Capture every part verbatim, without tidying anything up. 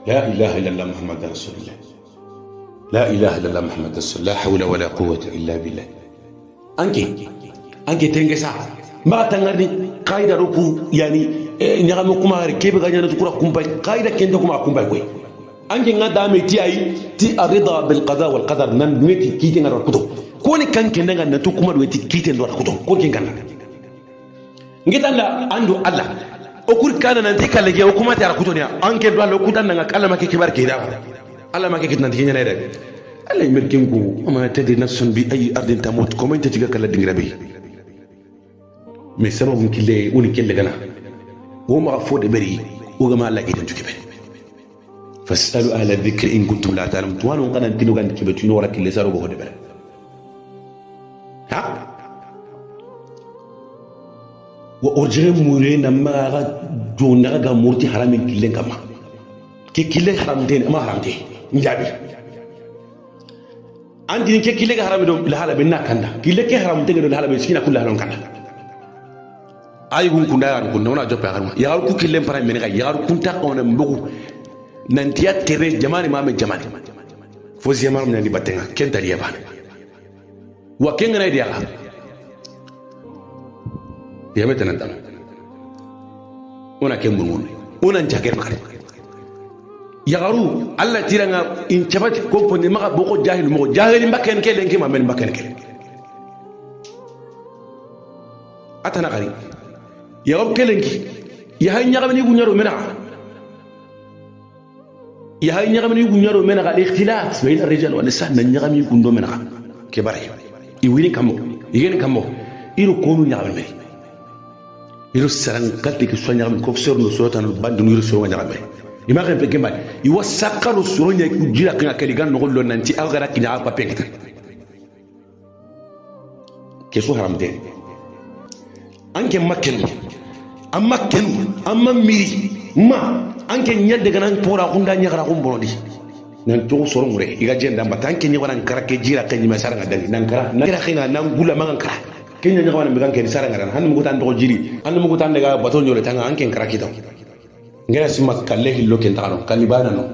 لا إله إلا الله محمد رسول الله. لا إله إلا الله محمد رسول الله. لا حول ولا قوة إلا بالله. أنكي أنكي تنجسا ما تنغني قايدة ركو يعني نعم كمار كيف غني نذكر كمباي قايدة كندا كمار كمباي كوي أنكي نعدا ميتي أي تي الرضا بالقضاء والقدر نن ميتي كيتين على الكتب كوني كان كندا نتو كمار ميتي كيتين على الكتب كوني كان نجد الله عنده الله أقول كان ننتي كالجي وكما تعرف كتونيا أنكي دوا لو كتان نعك الله ما كيبار كيدا الله ما كيكت ننتي كنيا نيرك الله يمركينكو وما تدري نفس بأي أرض تموت كم أنت تيجا كلا دينغربي مسبب كله ونكله جنا وما أفود بري وجماعة الله كيدن تكبر فاسألوا أهل الذكر إن كنتم لا تعلمون توانو كان تنو كان كبتشينو ولا كله سارو بهود بره ها وأرجع مورين أما جونا كا مورتي حرام كله كما كي كله حرام تين ما حرام تين نجابي عندي كي كله حرام يدوم لحاله بيننا كنا كله كي حرام تين لحاله بيسكينا كل لحاله كنا ayigun kunda yar kunda wana jope harma yar ku killen para men ga yar kunta ona mbugu nantiya tere jamani ma men jamani fo ziyamar men di batenga ken daliya ba wa ken ngana dia ya meta nan dam ona ken bungun ona jager makare yagaru alla tiranga in chabati komponi maka boko jahil mo jahil mbaken kelen ke ma men mbaken kelen atana qari يا رب كلنكي يا هاي نعمني يقول نرو منع يا هاي نعمني يقول نرو منع الاختلاف بين الرجال والنساء نعمني يقول نرو منع كبري يويني كمو يجيني كمو يرو كونو نعمل مني يرو سرن قتلك شو نعمل كوفسر نصوت أنا بعد نيرو سوى نعمل يما كان بكم بعد يوسكر السرون يجيلا كنا كليجان نقول له ننتي أغرق كنا عارف بيكتر كيسو حرام ده أنك مكن أما كن أما ميري ما أنك نياد دعنا نقورا كوندا نيجرا كون برودي نانتو سورون ري إيجا جين دام بتان كني وانا نكرا كجيرا كني ما سارع غدالي نكرا نكرا خينا نانغولا ما نكرا كني نيجا وانا مكان كني سارع غدالي هن مكوتان دو جيري هن مكوتان دعا باتون جوله تانغا أنك نكرا كيتو نجرا سما كله هلو كنتارو كاليبانا نو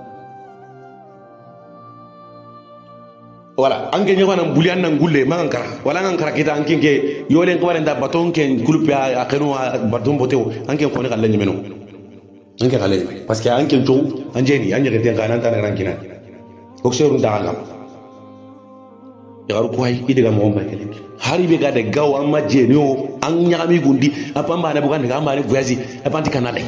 wala anke nyi wana bulian nan gulle ma ngankara wala ngankara kita anke ke yolen ko wala baton ken groupe a kenu baton botew anke ko ne kala nyi meno anke kala parce que anke to anjeni anye ke ten kana tan rankina ko seru ndala yaru ko ay idiga mo mbay kele hari be gade gaw amma jeni o an nyami gundi apamba na bugan ga mari voyage apanti kanale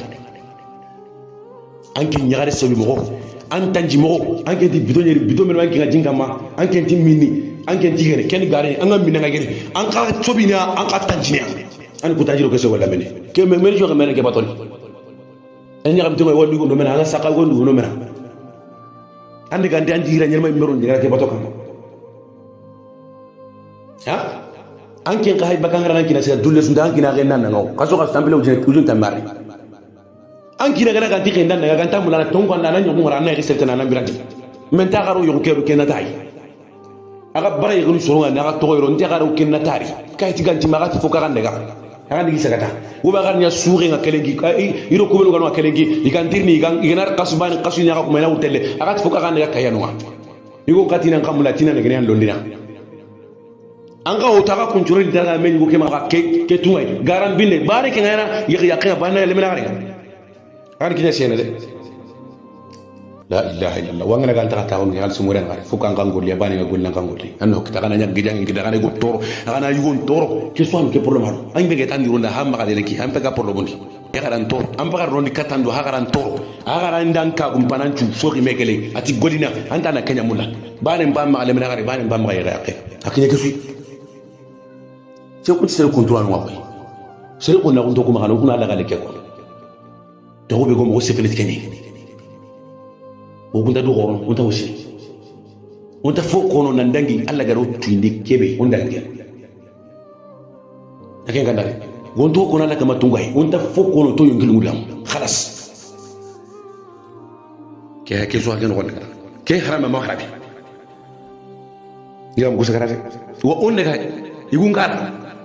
anke nyare sobi mo antanji mo anke di bidoneri bidomero anke ga jingama anke ti mini anke ti gere ken gare anga minna ga gere anka chobina anka tanjinia an ko tanjiro ko se wala mene ke me mel jo ga mene ke batoni en nyam to wodi go do mena anga saka go do mena ande ga ndi ira nyama meron diga ke batoka ha anke ga hay bakanga ran kina se dulle sunda anke na ga nan no kaso ka stambele ujun ujun tamari anki na gana ganti kenda na ganta mulana tongo na nanyo ngora na riselta na nambirati men ta garo yo kero kenna tai aga bare yulu soronga na ga to yoro ndi garo kenna tari kay ti ganti magati fo kaga ndega aga ndigi sagata wo ba garnya suuri nga kelengi iro ko belu ga kelengi ikantirni igan iganar kasban kasu nya ga ko mena utelle aga fo kaga ndega kayanwa igo katina ngamula tina na genya londina anga otaka kunchuri daga men go kema ke ke tuwai garan binde bare ke ngara yaki yakya bana lemena gari أنا كذا شيء نده لا إله إلا الله وأنا قال تقطعون يا سمورين عارف فوق أن قنقول ياباني يقول لنا قنقول لي أنه كتاع أنا نجد جاني كتاع أنا يقول تورو أنا يقول تورو كيسوان كبرلم هذا أنا بيجي تاني يقول هم ما قال لك هم بقى برلموني يا كران تورو هم بقى روني كتان دو هكران تورو هكران دان كابم بانانشو سوكي مكلي أتي قولينا أنت أنا كنيا مولا بانم بام ما علمنا غري بانم بام غير غير أكيد كسوي شو كنت سير كنترول نوابي سير كنا كنتو كم خانو كنا على غالي كيكون تقول بيقوم وصف لتكني وكنت دورون وانت وشي وانت فوق كونو نندنجي الله جرو تيندي كبي وندنجي لكن كان ده وانت فوق كونو لك ما تونغاي وانت فوق كونو تو ينقل مدام خلاص كي كي سؤال كانوا قلنا كي حرام ما حرام يوم قصة كذا وأنك يقول كذا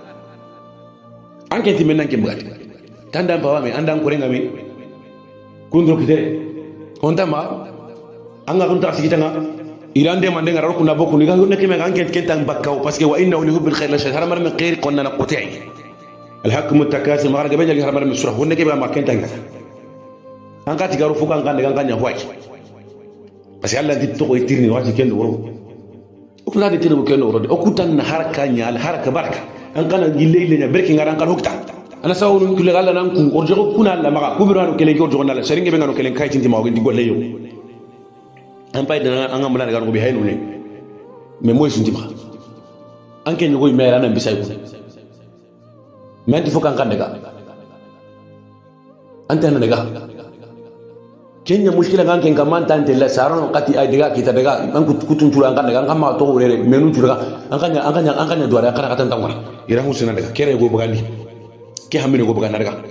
أنك تمنى كم بعد تندم بوامي أندم كورين أمي كندرو كده honta ma anga kunta sikitanga irande mande ngara ko na bokku ni ga nekk me ngan ken tan bakkaw parce que wa innahu li hubbil khair la shay haramar min khair qonna na qutai al hakum mutakassim ngara gabe jali haramar min surah wonne ke ba ma ken tan anga tigaru fuka anga nganga nganya hoy parce que Allah dit to ko tirni wati ken woro o kula de tirni ken woro o kutan na haraka nya al haraka baraka an kana gilele nya berki ngara kan hokta ana sawru kule galla nan ku orjo ko kuna la maka kubirano kelen ko orjo na seringe be ngano kelen kay tinti ma di golle yo an pay dana an amula daga ko bi haynu ne mais moy sunti ma an ken ñoy meera nan bisay ko men ti fokan kan daga anta na daga kenya mushkila kan ken kaman tan tella saron qati ay daga kita daga an ku kutun tula kan daga kan ma to rere menu tula an kan an kan an kan duara kan katan tan wala ira husina daga kere go bugandi ke hamine go buganda daga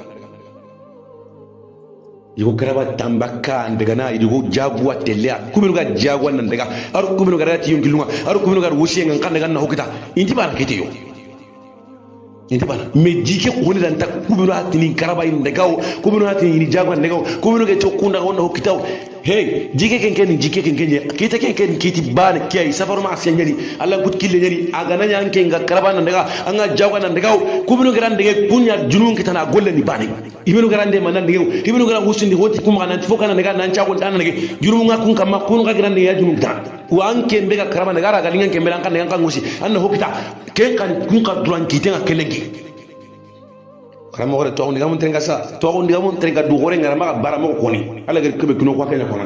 yugo karaba tambaka daga na yugo jaguwa tella kuminu ga jaguwa nan daga ar kuminu ga rati yungi lunga ar kuminu ga wushi ngan kan daga na hokita inti bana kete yo inti bana me jike ko ni dan ta kuminu hatini karaba in daga kuminu hatini ni jaguwa daga kuminu ga to kunda wonna hokita hey jike ken ken jike ken ken kita ken ken kiti bana kiyai safaru ma asiyan nyari Allah gut kille nyari aga na nyan ken ga karaba nan daga anga jaguwa nan daga kuminu ga ran daga kunya junun kitana golle ni bana ibinu garande manan digew ibinu garan husindi hoti kuma nan tifo kana daga nan chagol tan nage jurumu nga kun kamma kun ga garande ya junum ta wa anke mbega karama daga raga lingan ke mbelan kan daga kan ngusi anna hokita ken kan kun ka duran kitenga kelengi karama gore to ndiga mun trenga sa to ndiga mun trenga du gore ngara ma bara mo ko ni ala ga kebe kuno ko kenya kona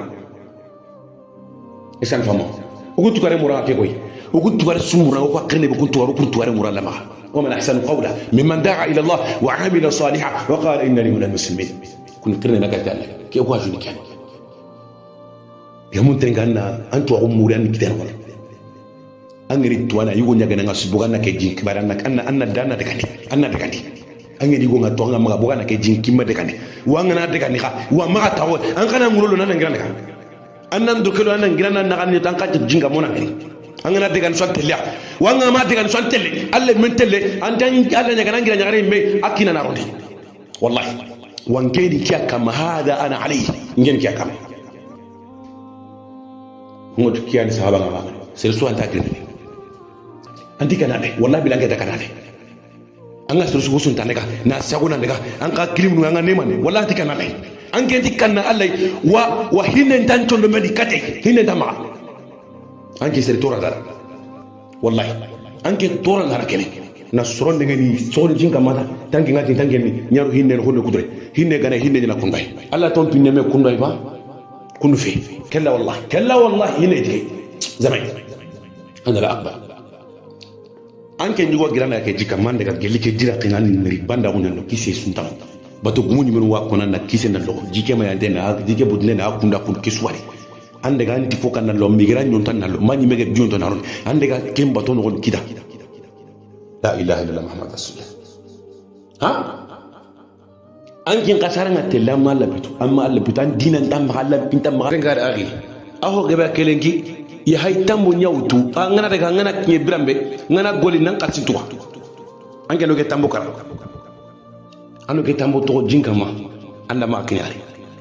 esan famo ugutu kare mura ke koy ugutu kare sumura ko akene be kuntu waru kuntu ware mura lama ومن أحسن قولا ممن دعا إلى الله وعمل صالحا وقال إنني من المسلمين كن كرنا نقدر كي أواجه كان يوم تنقلنا أنتوا عموران كتير ولا أنغري توانا يقول نجنا نسبوعنا كجين كبارنا أن أن دانا دكاني أن دكاني أنغري يقول نتوعنا ما بوعنا كجين كم دكاني وأنا دكاني خا وما تقول أنغنا نقولون أنا نجنا دكان أنا ندخل أنا نجنا نغني تانكا جين كمونا غني angana degan sontelle wanga ma degan sontelle alle men telle antan alle nyagana ngira nyagare me akina na rondi wallahi wangeni kiya kama hada ana alayhi ngeni kiya kama ngoto kiya ni sahaba ngama sel so anta kire anti kana de wallahi bilange da kana de anga sel so sun tanega na saguna daga an ka kilim nu anga neman wallahi anti kana de an genti kana alle wa wa hinen tan tondo medi kate hinen tama anke sere tora dara wallahi anke tora dara kene na soron de ngani soron jinga mata tangi ngati tangi ni nyaro hinne no kudure hinne gana hinne na kundai alla ton tunne me kundai ba kunu fi kalla wallahi kalla wallahi hinne dige zamai ana la akbar anke nyugo girana ke jika mande ka gelike jira kinani ngri banda unen no kisse suntam bato gumuni men wa konan na kisse na lo jike ma yande na jike budne na kunda kun kiswari ande ga anti fokan na lo migran non tan na lo mani mege jonto na ron ande ga kemba to no kida la ilaha illallah muhammad rasulullah ha ankin kasaranga tella malla bitu amma alla bitan dinan tam halla pintam ma ngar agi aho gaba kelenki ya hay tambo nyawtu ngana daga ngana nye brambe ngana goli nan katsintuwa anke no ge tambo kara anu ge tambo to jinka ma anda ma kinyari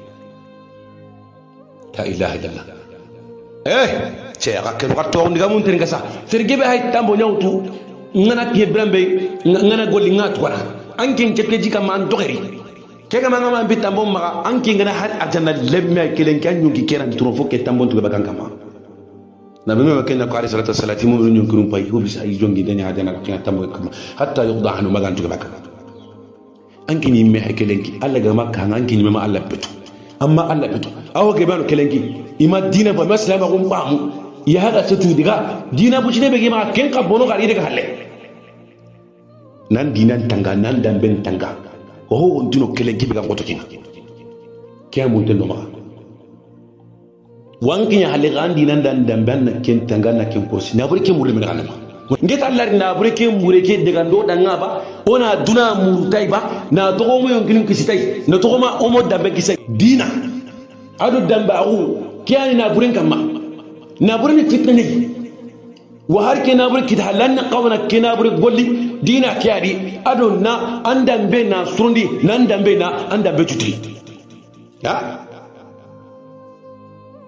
la ilaha illallah eh che rakke ratto ndiga mun tin gasa serge be hay tambo nyawtu ngana ke brambe ngana goli ngat wala ankin cetke jika man dogeri kega manga ma bi tambo ma ankin ngana har ajana lemme kelen kan nyuki kenan turo fokke tambo to bakan kama na be me kenya ko ali salatu salati mu ñu kirum pay hobi sa ay jongi dañu ajana kina tambo kama hatta yuqda hanu magan to bakan ankin yimme hay kelenki alla ga makka ankin yimme ma alla betu amma alla betu awo ge bano kelenki ima dina ba maslama gum baamu ya hada setu diga dina bu cine be ge ma ken ka bono ga ide ga halle nan dinan tanga nan damben tanga ko ho on dino kelenki be ga goto kina kiya mun tendo ma wanki ya halle ga dinan dan damben na ken tanga na ken kursi na buri ken murle me ga nama ngeta Allah na buri ken mure ke daga ndo danga ba ona duna murutai ba na dogo mo yon kinin kisitai na dogo ma omo dambe kisai dina adu damba agu kiyani na burin kama na burin fitna ne wa har ke na burin kidhalan na qawna ke na burin golli dina kiyadi adu na andambe na surundi na andambe na andambe tuti ya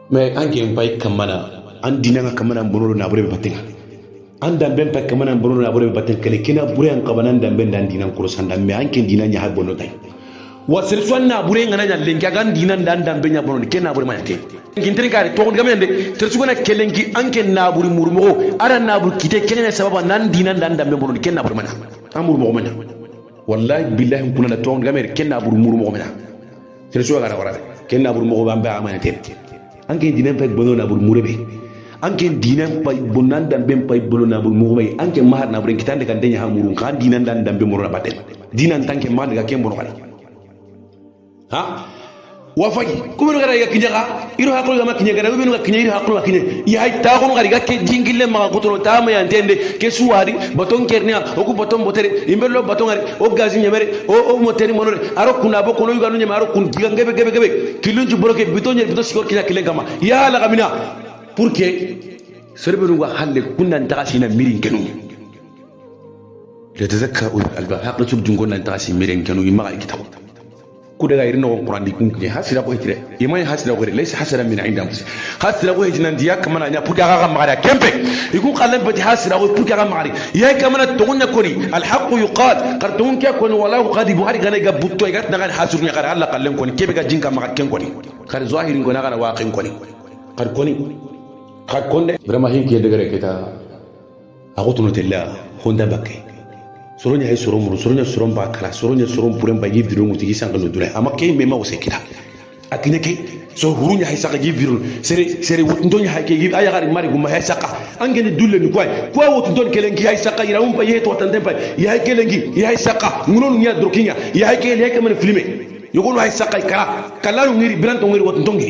mais anke mbay kamana an dinanga kamana bonolo na bure batenga an dambe pa kamana bonolo na bure batenga kele kina bure an kabana dambe dan dinan kuro sanda me anke dinanya ha bonno tay wa sirfan na bure ngana nya lenga gan dinan dan dambe nya bonno kena bure mayate ngintri kare to ngam yande tersu gona kelengi anke na bure murmo ara na bure kite kene sababa nan dinan dan dambe bonno kena bure mana amur mo mana wallahi billahi kunna to ngam kena bure murmo mana tersu gara wara kena bure mo bamba amanate anke dinan pa bonno na bure murebe anke dinan pa bonan dambe pa bonno na bure murbe anke mahar na bure kitande kan denya ha murun kan dinan dan dambe murna batel dinan tanke ma daga ken bonno kali ha wafaki kuma ngara ya kinyaga iro hakolo ga makinya gara bibinu ga kinya iro hakolo kinya ya hay ta ko ngari ga ke jingille ma ko to ta ma ya ndende ke suwari baton kernia o ku baton botere imbelo baton ngari o gazi nyamere o o moteri monore aro kuna bo kono yuga nyama aro kun diga ngebe gebe gebe kilunju broke bitonye bito sikor kinya kilenga ma ya la gamina pour que serbe nu ga halle kunna ntakasina mirin kenu le tazakka alba haqatu dungona ntakasi mirin kenu ma kitab kuda gairi no Quran di kun ke hasira ko hitire imay hasira ko laysa hasira min inda mus hasira ko hitina ndiya kamana nya puka ga magara kempe iku qalan bati hasira ko puka ga magari ya kamana togunya kori al haqq yuqal qartun ka kon wala qadi buhari gane ga butto gat na hasir nya gara Allah qallen kon kebe ga jinka magar ken koni kar zahirin gona gara waqin koni kar koni kar konde vraiment hin ke degere keta aqutunu tilla honda bakke soronya hay sorom ru soronya sorom ba kala soronya sorom puren ba yibdiru muti gisangalo dure ama kay mema wose kita akine kay so hurunya hay saka yibdiru sere sere wondonya hay kay aya gari mari guma hay saka angene dulle ni kwai kwa wotondon kelengi hay saka ira umpa yeto watande pa ya hay kelengi ya hay saka ngunon nya drokinya ya hay kay leke man filme yogonu hay saka kala kala ngiri branto ngiri wotondongi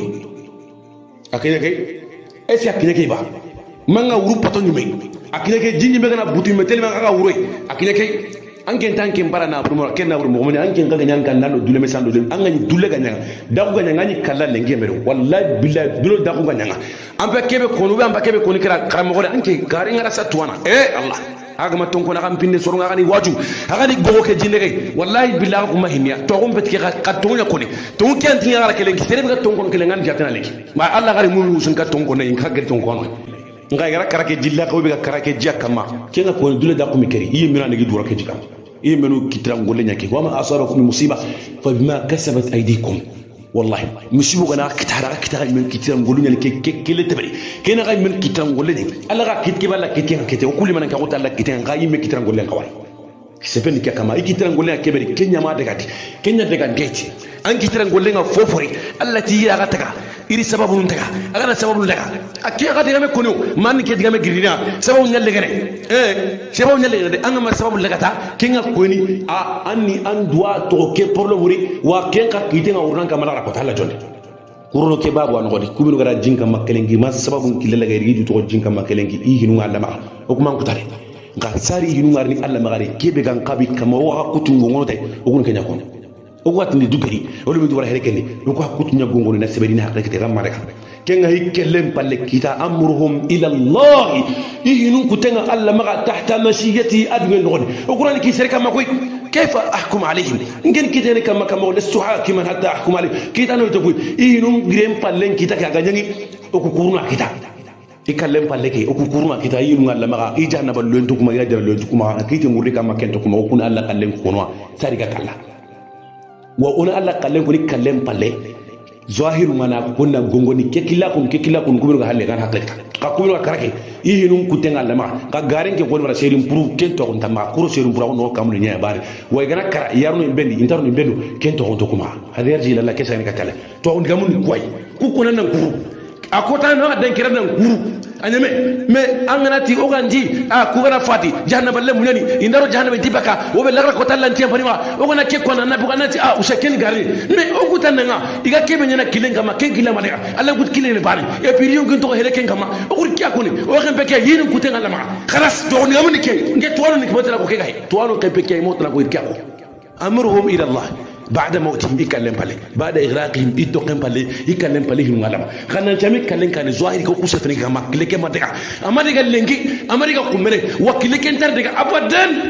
akine kay esi akine kay ba manga wuru pato nyume akine ke jinji be kana butu metel ma ka wuro akine ke anken tanke mbara na buru ken na buru mo ne anken ga nyanga nalo dule me sando dule angani dule ga nyanga da ko ga nyanga ni kala le ngeme wallahi billahi dule da ko ga nyanga ambe kebe kono be ambe kebe kono kira karamo ko anke gari ngara satwana eh allah aga ma tonko na kam pinne soro ngani waju aga ni gogo ke jinde ke wallahi billahi ko mahinya to ko bet ke ka tonya ko ni to ke anti ngara ke le sere be ka tonko ke le ngani jatana le ma allah gari mu sun ka tonko ne ka gari tonko no nga gara karake jilla ko be karake jakama kenga ko dule da ko mi keri yi mina ngi dura ke jikam yi menu kitram golle nyake wa ma asabakum musiba fa bima kasabat aydikum wallahi musibu gana kitara kitara men kitram golle nyake ke kele tabari kena ga men kitram golle ni alla ga kitke balla kitke kete ko kulli man ka ko talla kitke ga yi men kitram golle ngawai sepen ke kama ikitram golle ke bari kenya ma daga kenya daga gate an kitram golle nga fofori alla ti ya ga taka iri sababu ntaga agana sababu laga akiya gadi game kono man ke digame girina sababu nyalle gane eh sababu nyalle gane anga ma sababu laga ta kinga koni a anni an dua to ke problème wuri wa kenka kitenga urnan kamala ko talla jonde kurono ke babu an godi kubinu gara jinka makkelengi ma sababu kille laga iri to jinka makkelengi i hinu Allah ma o kuma ko tare nga sari hinu ngarni Allah magari kebe gan kabi kama wa kutungo ngote o kun kenya kono o wat ni duberi o lu mi wara herekeni o ko hakutu nya gongoni na seberi na hakete ramma rek kenga hikkelen palle kita amruhum ila allah ihinu kutenga alla maga tahta mashiyati admin ngoni o qur'an ki serka makoy kayfa ahkum alayhim ngeen kitene kama kama lastu hakiman hatta ahkum alayhim kita no to ihinu grem palle kita ka ganyangi o ko kuruna kita ikallem palle ke o ko kuruna kita yinu alla maga ijana bal lontu kuma ya jara lontu kuma kiti ngurri kama kento kuma o kun alla kallem kunwa sarika kala wa ona alla kallen ko ni kallen palle zahiru mana kunna gongoni kekilla kun kekilla kun kubiro ga halle gan hakleta ka kubiro karake ihinun kutenga lama ka garen ke ko wala serim puru kento on tamma kuro serim puru no kamul nya bare way gana kara yarno imbendi intarno imbendu kento on to kuma hada yarji lalla kesa ni katale to on gamun koy ku kunan nan kuru akota no adan kiran nan kuru anyame me anganati oganji a kugana fati jahannaba le munyani indaro jahannaba dibaka wobe lagra ko tallan tiam fanima ogana ke ko nan nabu ganati a ushaken gari me ogutananga iga kebe nyana kilenga ma ken kilama daga alla gut kilene bari e puis yon ginto hele ken kama ogur kya ko ni o kan peke yin kutenga lama khalas do ni amni ke nge toano ni kibotala ko ke gai toano ke peke motla ko kya ko amruhum ila allah بعد موتهم يكلم بالي بعد إغراقهم يتوقن بالي يكلم بالي هم علما خلنا نجمع كلام كان زواهر كوكوس فيني كما كلك ما دكا أما دكا لينكي أما دكا كمرة وكلك أنت دكا أبدا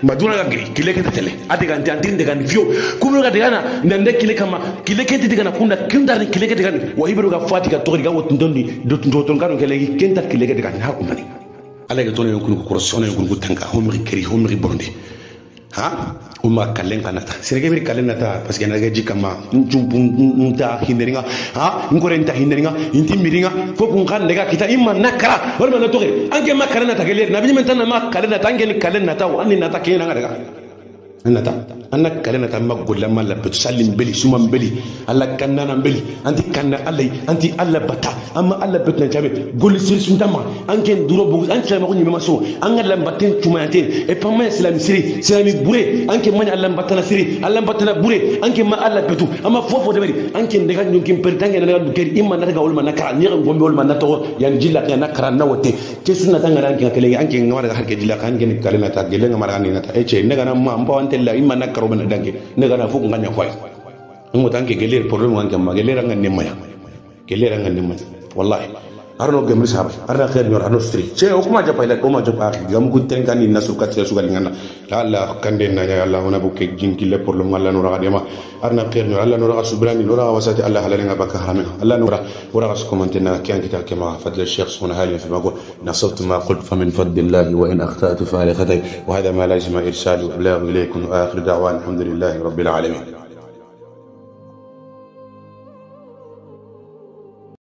maduna ga giri kile kete tele ati ga ntanti ndega ni fio kumu ga degana ndande kile kama kile kete degana kunda kinda ni kile kete degana wa hibiru ga fati ga tori ga wotundi do do ton kanu kele kenta kile kete degana ha kumani ala ga tono yonkunu ko korosone yonkunu tanka homri keri homri bondi ha uma kalen kanata serege bir kalen nata parce que naga jikama njumbu nta hinderinga ha ngore nta hinderinga inti miringa fo kun kan daga kita imma nakara wala na toge anke ma kalen nata gele nabi men tan ma kalen nata anke kalen nata wa anni nata kena daga nata anna kalen nata ma golla ma la bet salim beli suma beli alla kanana beli anti kanna allai anti alla bata amma alla bet na jabe golli sir suntama anke duro bu anke ma ko nyima so anga lambatin tumayante e pas ma islam siri islami bure anke mani alla batana siri alla batana bure anke ma alla betu amma fofo de bari anke ndega nyum pertange na daga keri imma na daga wol man nakara ni ngom wol man nato yan jilla ka nakara na wote ke sunna tanga ranke kale anke ngama daga harke jilla kan gen kale na ta gele ngama ni na ta e che ndega na ma mbo ante la imma nakara ben danke ndega na fuku nganya kwai ngo tanke gele problem wanke ma gele ranga ne maya gele ranga ne maya wallahi arno gemri sahaba arna khair nyor arno stri che o kuma japa ila o ma japa gam gu ten kan ni nasu kat su gal ngana la la kande na ya allah wana buke jinki le pour le mal no raga dema arna khair nyor allah no raga subrani no raga wasati allah halal nga baka harame allah no raga wara ras commenter na kan kita kama fadl الشيخ سبحانه هالي في ما نصبت ما قلت فمن فضل الله وان اخطات فعلى خطئ وهذا ما لازم ارسال وابلاغ اليكم واخر دعوان الحمد لله رب العالمين.